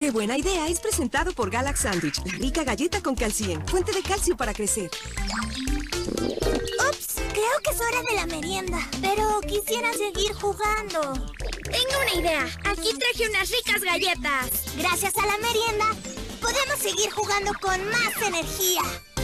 Qué buena idea es presentado por Galax Sandwich, la rica galleta con calcien, fuente de calcio para crecer. Ups, creo que es hora de la merienda, pero quisiera seguir jugando. Tengo una idea. Aquí traje unas ricas galletas. Gracias a la merienda, podemos seguir jugando con más energía.